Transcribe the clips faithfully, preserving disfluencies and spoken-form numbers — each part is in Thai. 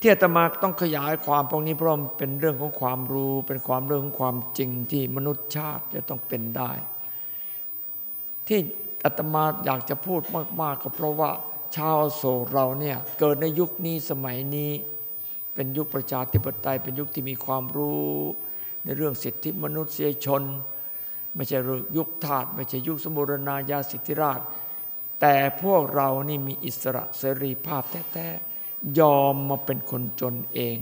ที่อาตมาต้องขยายความพวกนี้เพราะมันเป็นเรื่องของความรู้เป็นความเรื่องของความจริงที่มนุษยชาติจะต้องเป็นได้ที่อาตมาอยากจะพูดมากๆก็เพราะว่าชาวโศกเราเนี่ยเกิดในยุคนี้สมัยนี้เป็นยุคประชาธิปไตยเป็นยุคที่มีความรู้ในเรื่องสิทธิมนุษยชนไม่ใช่ยุคทาสไม่ใช่ยุคสมบูรณาญาสิทธิราชย์แต่พวกเรานี่มีอิสระเสรีภาพแท้ๆยอมมาเป็นคนจนเอง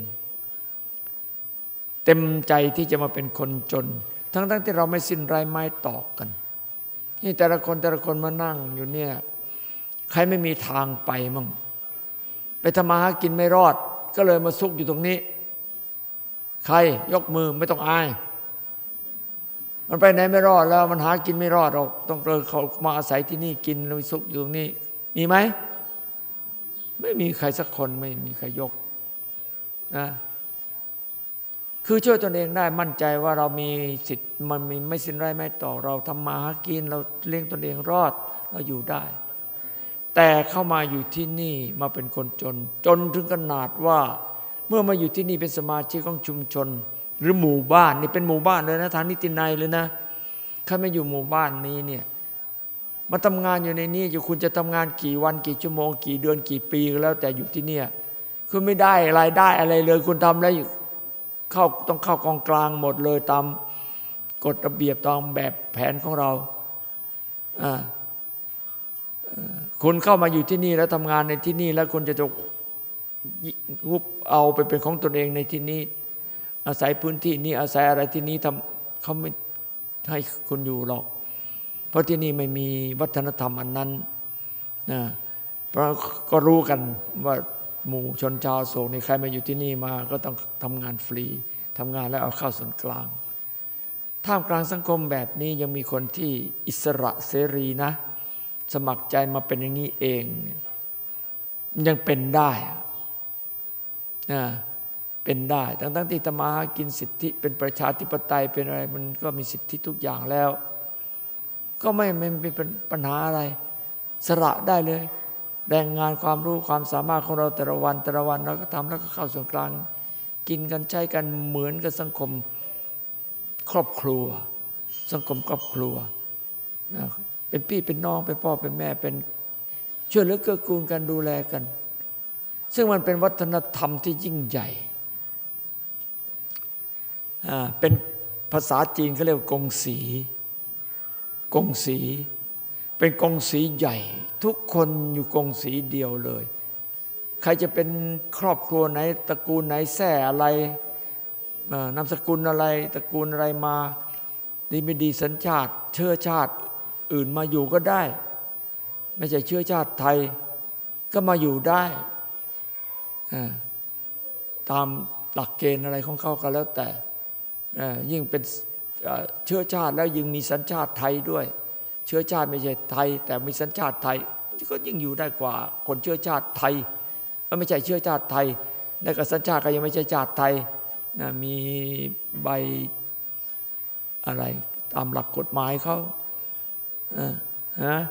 เต็มใจที่จะมาเป็นคนจนทั้งๆที่เราไม่สิ้นไรไม้ตอกกันนี่แต่ละคนแต่ละคนมานั่งอยู่เนี่ยใครไม่มีทางไปมั่งไปทำมาหากินไม่รอดก็เลยมาซุกอยู่ตรงนี้ใครยกมือไม่ต้องอายมันไปไหนไม่รอดแล้วมันหากินไม่รอดหรอกต้องเจอเขามาอาศัยที่นี่กินแล้วซุกอยู่ตรงนี้มีไหมไม่มีใครสักคนไม่มีใครยกนะคือช่วยตนเองได้มั่นใจว่าเรามีสิทธิ์มันมีไม่สิ้นไรไม่ต่อเราทำมาหากินเราเลี้ยงตนเองรอดเราอยู่ได้แต่เข้ามาอยู่ที่นี่มาเป็นคนจนจนถึงขนาดว่าเมื่อมาอยู่ที่นี่เป็นสมาชิกของชุมชนหรือหมู่บ้านนี่เป็นหมู่บ้านเลยนะทางนิตินัยเลยนะถ้าไม่อยู่หมู่บ้านนี้เนี่ยมาทำงานอยู่ในนี้อยู่คุณจะทำงานกี่วันกี่ชั่วโมงกี่เดือนกี่ปีก็แล้วแต่อยู่ที่เนี่ยคุณไม่ได้รายได้อะไรเลยคุณทำแล้วเข้าต้องเข้ากองกลางหมดเลยตามกฎระเบียบตามแบบแผนของเราอ่าคุณเข้ามาอยู่ที่นี่แล้วทำงานในที่นี่แล้วคุณจะจะงุบเอาไปเป็นของตนเองในที่นี้อาศัยพื้นที่นี้อาศัยอะไรที่นี้ทำเขาไม่ให้คุณอยู่หรอกเพราะที่นี่ไม่มีวัฒนธรรมอันนั้นนะเพราะก็รู้กันว่าหมู่ชนชาวโศกนี่ใครมาอยู่ที่นี่มาก็ต้องทำงานฟรีทำงานแล้วเอาเข้าส่วนกลางท่ามกลางสังคมแบบนี้ยังมีคนที่อิสระเสรีนะสมัครใจมาเป็นอย่างนี้เองยังเป็นได้นะเป็นได้ทั้งๆที่ธรรมะกินสิทธิเป็นประชาธิปไตยเป็นอะไรมันก็มีสิทธิทุกอย่างแล้วก็ไม่ไม่เป็นปัญหาอะไรสละได้เลยแรงงานความรู้ความสามารถของเราแต่ละวันแต่ละวันเราก็ทำแล้วก็เข้าส่วนกลางกินกันใช้กันเหมือนกับสังคมครอบครัวสังคมครอบครัวนะเป็นพี่เป็นน้องเป็นพ่อเป็นแม่เป็นช่วยเหลือเกื้อกูลกันดูแลกันซึ่งมันเป็นวัฒนธรรมที่ยิ่งใหญ่เป็นภาษาจีนเขาเรียกว่ากงสีกงสีเป็นกงสีใหญ่ทุกคนอยู่กงสีเดียวเลยใครจะเป็นครอบครัวไหนตระกูลไหนแท้อะไรนามสกุลอะไรตระกูลอะไรมาดีไม่ดีสัญชาติเชื้อชาติอื่นมาอยู่ก็ได้ไม่ใช่เชื้อชาติไทยก็มาอยู่ได้ตามหลักเกณฑ์อะไรของเขาก็แล้วแต่ยิ่งเป็นเชื้อชาติแล้วยิ่งมีสัญชาติไทยด้วยเชื้อชาติไม่ใช่ไทยแต่มีสัญชาติไทยก็ยิ่งอยู่ได้กว่าคนเชื้อชาติไทยก็ไม่ใช่เชื้อชาติไทยและก็สัญชาติก็ยังไม่ใช่ชาติไทยนะมีใบอะไรตามหลักกฎหมายเขาฮะ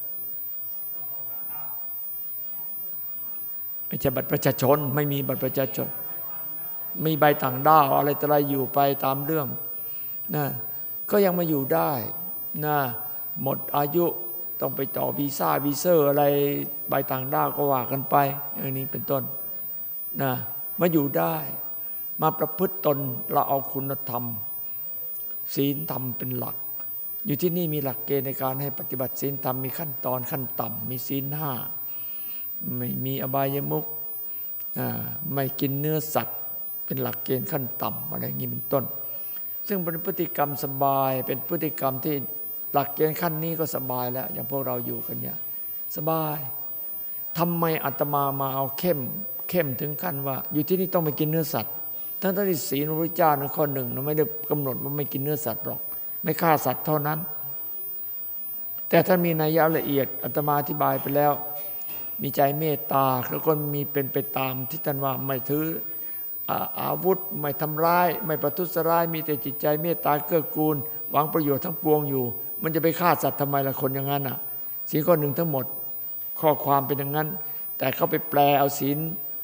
ไม่ใช่บัตรประชาชนไม่มีบัตรประชาชนมีใบต่างด้าวอะไรต่ออะไรอยู่ไปตามเรื่องนะก็ยังมาอยู่ได้นะหมดอายุต้องไปต่อวีซ่าวีเซอร์อะไรใบต่างด้าวก็ว่ากันไปอย่างนี้เป็นต้นนะมาอยู่ได้มาประพฤติตนเราเอาคุณธรรมศีลธรรมเป็นหลักอยู่ที่นี่มีหลักเกณฑ์ในการให้ปฏิบัติศีลธรรมมีขั้นตอนขั้นต่ำมีศีลห้าไม่มีอบายมุขไม่กินเนื้อสัตว์เป็นหลักเกณฑ์ขั้นต่ำอะไรอย่างนี้เป็นต้นซึ่งเป็นพฤติกรรมสบายเป็นพฤติกรรมที่หลักเกณฑ์ขั้นนี้ก็สบายแล้วอย่างพวกเราอยู่กันเนี่ยสบายทำไมอาตมามาเอาเข้มเข้มถึงขั้นว่าอยู่ที่นี่ต้องไม่กินเนื้อสัตว์ทั้งที่ศีลพระพุทธเจ้าในข้อหนึ่งเราไม่ได้กำหนดว่าไม่กินเนื้อสัตว์หรอกไม่ฆ่าสัตว์เท่านั้นแต่ท่านมีนัยยะละเอียดอาตมาอธิบายไปแล้วมีใจเมตตาแล้วก็มีเป็นไปตามที่ท่านว่าไม่ถืออาวุธไม่ทำร้ายไม่ประทุษร้ายมีแต่จิตใจเมตตาเกื้อกูลหวังประโยชน์ทั้งปวงอยู่มันจะไปฆ่าสัตว์ทำไมล่ะคนอย่างนั้นอ่ะศีลข้อหนึ่งทั้งหมดข้อความเป็นอย่างนั้นแต่เขาไปแปลเอาศีล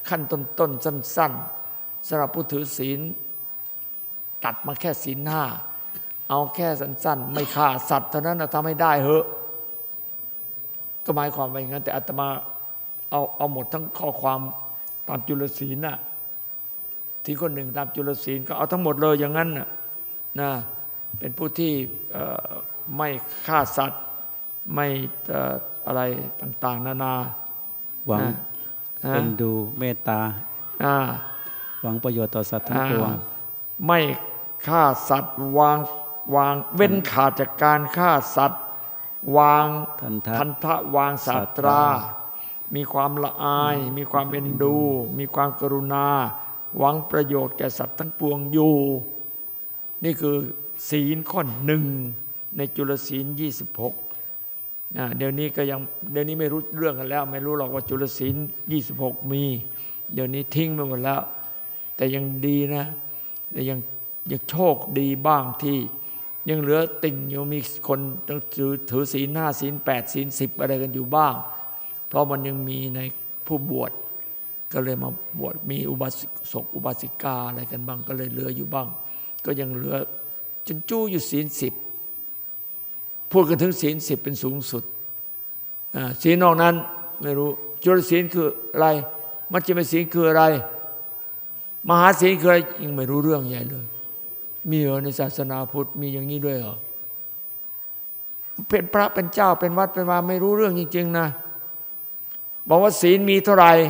ขั้นต้นๆสั้นๆสำหรับผู้ถือศีลตัดมาแค่ศีลห้าเอาแค่สั้นๆไม่ฆ่าสัตว์เท่านั้นทำให้ได้เหอะก็หมายความว่าอย่างนั้นแต่อาตมาเอาเอาหมดทั้งข้อความตามจุลศีลน่ะที่คนหนึ่งตามจุลศีลก็เอาทั้งหมดเลยอย่างนั้นน่ะนะเป็นผู้ที่ไม่ฆ่าสัตว์ไม่อะไรต่างๆนานาหวังเป็นดูเมตตาหวังประโยชน์ต่อสัตว์ทั้งปวงไม่ฆ่าสัตว์วางวางเว้นขาดจากการฆ่าสัตว์วางทันทะวางศาสตรามีความละอายมีความเอ็นดูมีความกรุณาหวังประโยชน์แก่สัตว์ทั้งปวงอยู่นี่คือศีลข้อหนึ่งในจุลศีลยี่สิบหกเดี๋ยวนี้ก็ยังเดี๋ยวนี้ไม่รู้เรื่องกันแล้วไม่รู้หรอกว่าจุลศีลยี่สิบหกมีเดี๋ยวนี้ทิ้งไปหมดแล้วแต่ยังดีนะแต่ยังยังโชคดีบ้างที่ยังเหลือติ่งอยู่มีคนถือถือศีลห้าศีลแปดศีลสิบอะไรกันอยู่บ้างเพราะมันยังมีในผู้บวชก็เลยมาบวชมีอุบาสกอุบาสิกาอะไรกันบ้างก็เลยเหลืออยู่บ้างก็ยังเหลือจนจู้อยู่ศีลสิบพูดกันถึงศีลสิบเป็นสูงสุดศีลนอกนั้นไม่รู้จุลศีลคืออะไรมัชฌิมศีลคืออะไรมหาศีลคืออะไรยังไม่รู้เรื่องใหญ่เลยมีเหรอในศาสนาพุทธมีอย่างนี้ด้วยเหรอเป็นพระเป็นเจ้าเป็นวัดเป็นวาไม่รู้เรื่องจริงๆนะบอกว่าศีลมีเท่าไหร่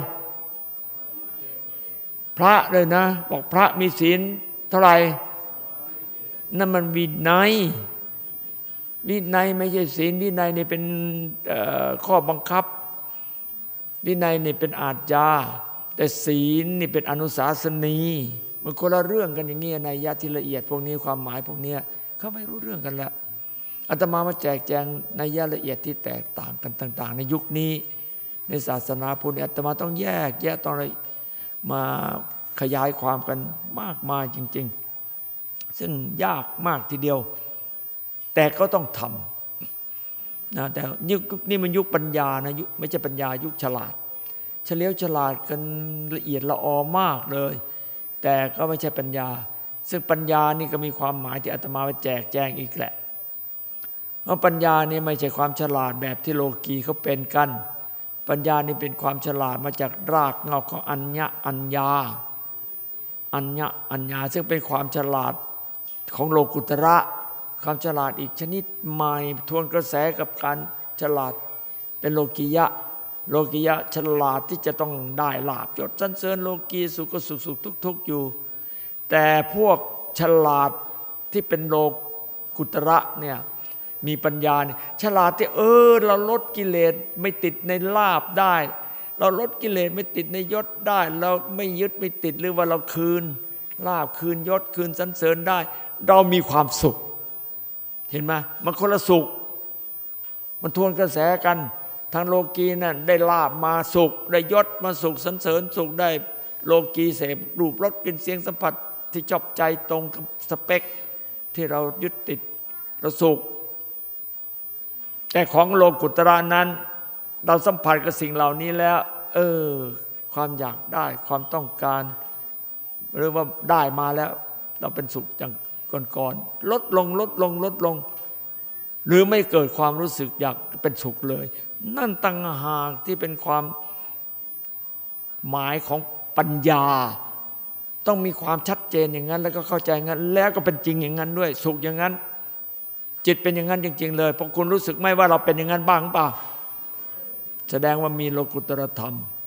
พระเลยนะบอกพระมีศีลเท่าไหร่นั่นมันวินัยวินัยไม่ใช่ศีลวินัยนี่เป็นข้อบังคับวินัยนี่เป็นอาจาแต่ศีลนี่เป็นอนุสาสนีมันคนละเรื่องกันอย่างนี้ในยะที่ละเอียดพวกนี้ความหมายพวกนี้เขาไม่รู้เรื่องกันแล้วอาตมามาแจกแจงในยะละเอียดที่แตกต่างกันต่างๆในยุคนี้ในศาสนาพุทธอาตมาต้องแยกแยะต้องอะไรมาขยายความกันมากมายจริงๆซึ่งยากมากทีเดียวแต่ก็ต้องทำนะแต่ยุคนี้มันยุคปัญญานะยุคไม่ใช่ปัญญายุคฉลาดเฉลียวฉลาดกันละเอียดละออมากเลยแต่ก็ไม่ใช่ปัญญาซึ่งปัญญานี่ก็มีความหมายที่อาตมาไปแจกแจงอีกแหละเพราะปัญญานี่ไม่ใช่ความฉลาดแบบที่โลกีเขาเป็นกันปัญญานี่เป็นความฉลาดมาจากรากเหง้าของอัญญะอัญญาอัญญะอัญญาซึ่งเป็นความฉลาดของโลกุตระความฉลาดอีกชนิดใหม่ทวนกระแสกับการฉลาดเป็นโลกียะโลกียะฉลาดที่จะต้องได้ลาภยศสรรเสริญโลกีสุขก็สุขสุขทุกทุกอยู่แต่พวกฉลาดที่เป็นโลกุตระเนี่ยมีปัญญาเนี่ยฉลาดที่เออเราลดกิเลสไม่ติดในลาภได้เราลดกิเลสไม่ติดในยศได้เราไม่ยึดไม่ติดหรือว่าเราคืนลาภคืนยศคืนสรรเสริญได้เรามีความสุขเห็นไหมมันคนละสุขมันทวนกระแสกันทางโลกีนั่นได้ลาภมาสุขได้ยศมาสุขสรรเสริญสุขได้โลกีเสพรูปรสกลิ่นเสียงสัมผัสที่ชอบใจตรงสเปคที่เรายึดติดเราสุขแต่ของโลกุตระนั้นเราสัมผัสกับสิ่งเหล่านี้แล้วเออความอยากได้ความต้องการหรือว่าได้มาแล้วเราเป็นสุขอย่างก่อนๆลดลงลดลงลดลงหรือไม่เกิดความรู้สึกอยากเป็นสุขเลยนั่นต่างหากที่เป็นความหมายของปัญญาต้องมีความชัดเจนอย่างนั้นแล้วก็เข้าใจงั้นแล้วก็เป็นจริงอย่างนั้นด้วยสุขอย่างนั้นจิตเป็นอย่างนั้นจริงๆเลยเพราะคุณรู้สึกไหมว่าเราเป็นอย่างนั้นบ้างเปล่าแสดงว่ามีโลกุตตรธรรม